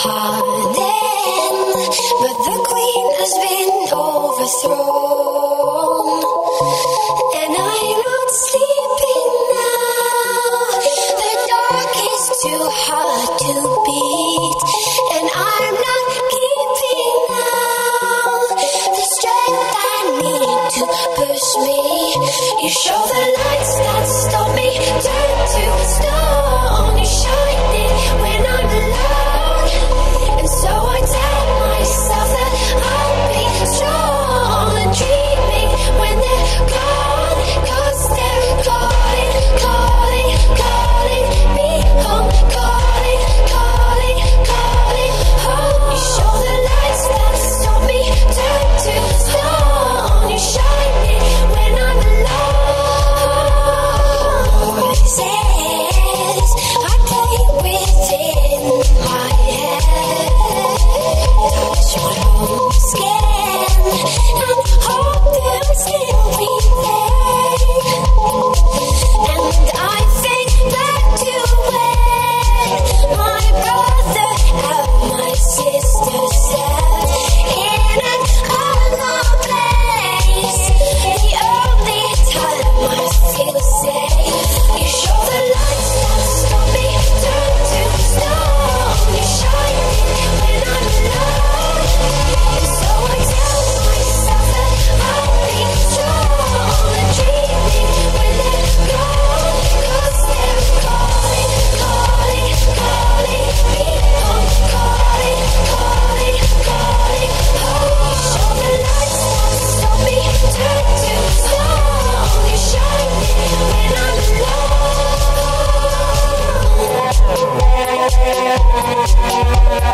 pardon, but the queen has been overthrown, and I'm not sleeping now. The dark is too hard to beat, and I'm not keeping now the strength I need to push me. You show the lights that stop me, turn to stone. You shine it when I'm alone, and so I tell myself that I'll be strong and dreaming when they're gone, 'cause they're calling, calling, calling me home, calling, calling, calling home. You show the lights that stop me, turn to stone. You shine it when I'm alone. Voices I play within my head, touch my own skin and hope they'll still be there. And I think back to when my brother and my sister sat in an unknown place. The only time I feel safe. You show the lights that stop me, turn to stone. You shine it when I'm alone, and so I tell myself that I'll be strong and dreaming when they're gone, 'cause they're calling, calling, calling me home, calling, calling, calling home. You show the lights that stop me, turn to stone. You shine it when I'm alone.